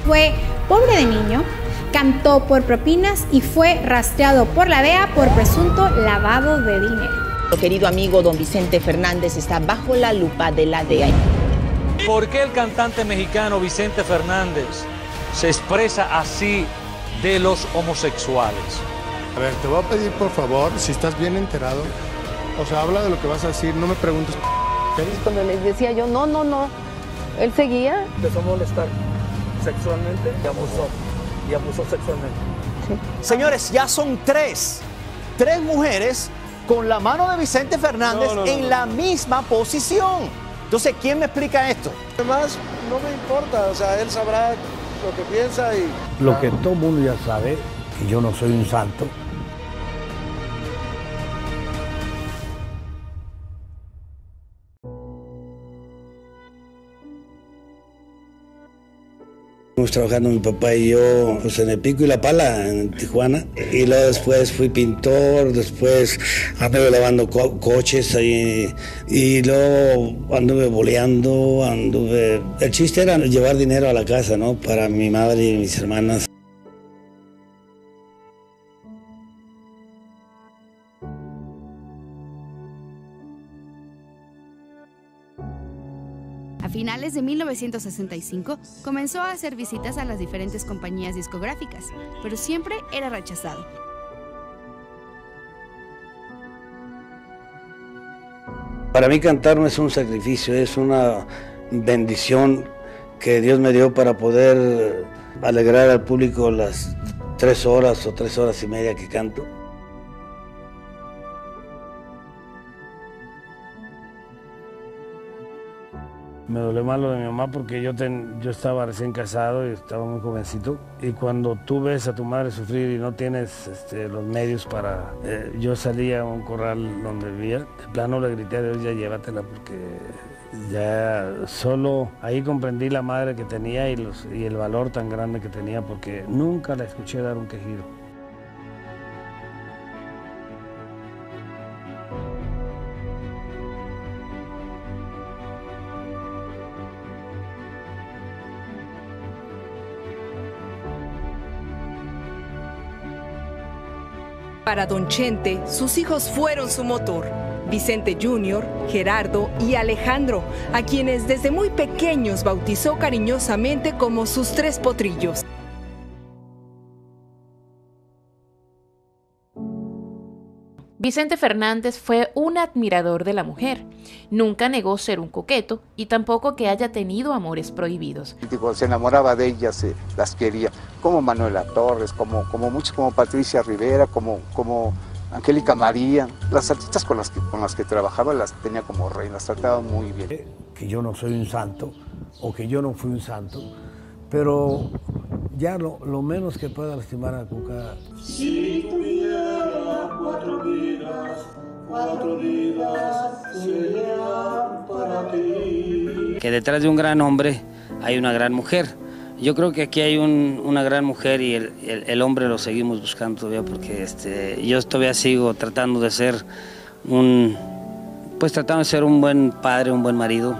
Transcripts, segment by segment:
fue pobre de niño, cantó por propinas y fue rastreado por la DEA por presunto lavado de dinero. Nuestro querido amigo don Vicente Fernández está bajo la lupa de la DEA. ¿Por qué el cantante mexicano Vicente Fernández se expresa así de los homosexuales? A ver, te voy a pedir por favor, si estás bien enterado, o sea, habla de lo que vas a decir, no me preguntes. Cuando les decía yo, no, él seguía. Empezó a molestar sexualmente y abusó sexualmente. Sí. Señores, ya son tres mujeres con la mano de Vicente Fernández en la misma posición. Entonces, ¿quién me explica esto? Además, no me importa, o sea, él sabrá lo que piensa y... Lo que todo el mundo ya sabe, que yo no soy un santo. Estuvimos trabajando mi papá y yo pues, en el Pico y la Pala, en Tijuana. Y luego después fui pintor, después anduve lavando coches ahí. Y luego anduve boleando, El chiste era llevar dinero a la casa, ¿no? Para mi madre y mis hermanas. A finales de 1965 comenzó a hacer visitas a las diferentes compañías discográficas, pero siempre era rechazado. Para mí cantar no es un sacrificio, es una bendición que Dios me dio para poder alegrar al público las 3 horas o 3 horas y media que canto. Me dolió más lo de mi mamá porque yo estaba recién casado y estaba muy jovencito. Y cuando tú ves a tu madre sufrir y no tienes los medios para... yo salía a un corral donde vivía, de plano le grité a Dios, ya llévatela, porque ya solo ahí comprendí la madre que tenía y el valor tan grande que tenía, porque nunca la escuché dar un quejido. Para Don Chente, sus hijos fueron su motor. Vicente Jr., Gerardo y Alejandro, a quienes desde muy pequeños bautizó cariñosamente como sus 3 potrillos. Vicente Fernández fue un admirador de la mujer. Nunca negó ser un coqueto y tampoco que haya tenido amores prohibidos. Se enamoraba de ellas, las quería, como Manuela Torres, como muchos, como Patricia Rivera, como Angélica María. Las artistas con las que trabajaba las tenía como reinas, trataba muy bien. Que yo no soy un santo, o que yo no fui un santo, pero ya lo menos que pueda lastimar a Cuca. Si tuviera 4 vidas serían para ti. Que detrás de un gran hombre hay una gran mujer. Yo creo que aquí hay una gran mujer y el hombre lo seguimos buscando todavía, porque yo todavía sigo tratando de ser un buen padre, un buen marido.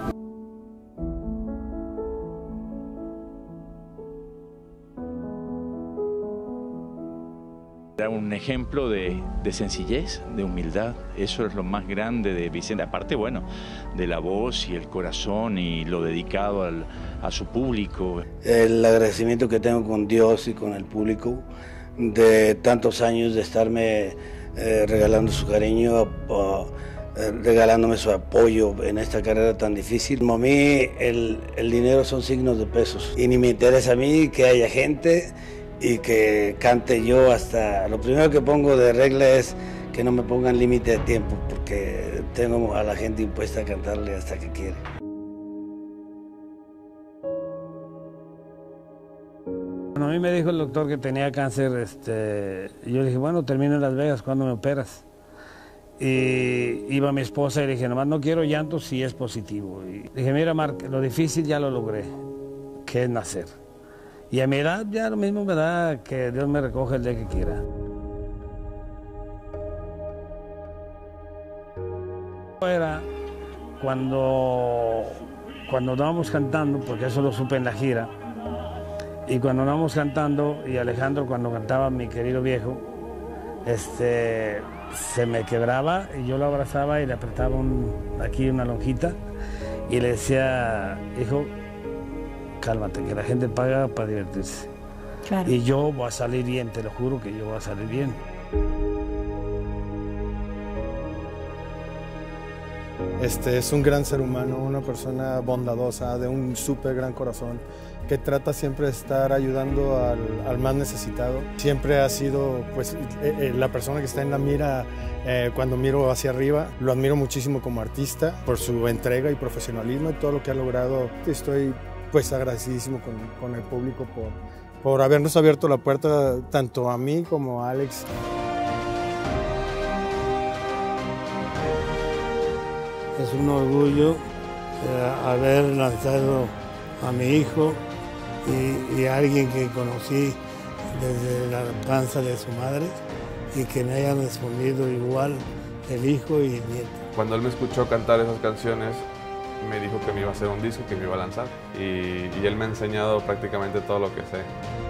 Era un ejemplo de sencillez, de humildad. Eso es lo más grande de Vicente. Aparte, bueno, de la voz y el corazón y lo dedicado a su público. El agradecimiento que tengo con Dios y con el público de tantos años de estarme regalando su cariño, regalándome su apoyo en esta carrera tan difícil. Como a mí, el dinero son signos de pesos y ni me interesa a mí que haya gente y que cante yo. Hasta lo primero que pongo de regla es que no me pongan límite de tiempo, porque tengo a la gente impuesta a cantarle hasta que quiere. Bueno, a mí me dijo el doctor que tenía cáncer, y yo dije, bueno, termino en Las Vegas, ¿cuándo me operas? Y iba mi esposa y le dije, nomás no quiero llanto si es positivo. Y dije, mira, Marc, lo difícil ya lo logré, que es nacer. Y a mi edad ya lo mismo me da que Dios me recoge el día que quiera. Era cuando estábamos cantando, porque eso lo supe en la gira, Y cuando andábamos cantando, y Alejandro cuando cantaba Mi Querido Viejo, se me quebraba y yo lo abrazaba y le apretaba aquí una lonjita y le decía, hijo, cálmate, que la gente paga para divertirse. Claro. Y yo voy a salir bien, te lo juro que yo voy a salir bien. Es un gran ser humano, una persona bondadosa, de un súper gran corazón, que trata siempre de estar ayudando al más necesitado. Siempre ha sido pues, la persona que está en la mira cuando miro hacia arriba. Lo admiro muchísimo como artista por su entrega y profesionalismo y todo lo que ha logrado. Estoy pues agradecidísimo con el público por habernos abierto la puerta tanto a mí como a Alex. Es un orgullo haber lanzado a mi hijo y a alguien que conocí desde la panza de su madre y que me hayan respondido igual el hijo y el nieto. Cuando él me escuchó cantar esas canciones, me dijo que me iba a hacer un disco, que me iba a lanzar y él me ha enseñado prácticamente todo lo que sé.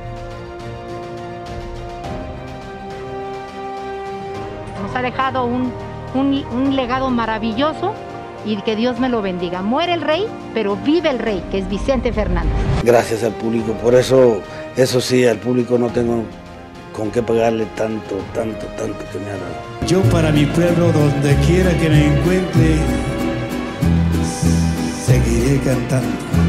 Nos ha dejado un legado maravilloso y que Dios me lo bendiga. Muere el rey, pero vive el rey, que es Vicente Fernández. Gracias al público, por eso sí, al público no tengo con qué pagarle tanto que me ha dado. Yo para mi pueblo, donde quiera que me encuentre, seguiré cantando.